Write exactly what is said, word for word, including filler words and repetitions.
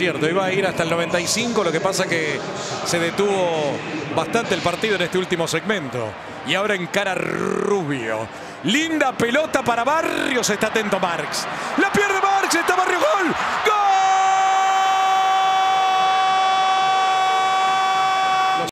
cierto, iba a ir hasta el noventa y cinco, lo que pasa que se detuvo bastante el partido en este último segmento. Y ahora encara Rubio. Linda pelota para Barrios, está atento Marx. La pierde Marx, está Barrios, gol, gol.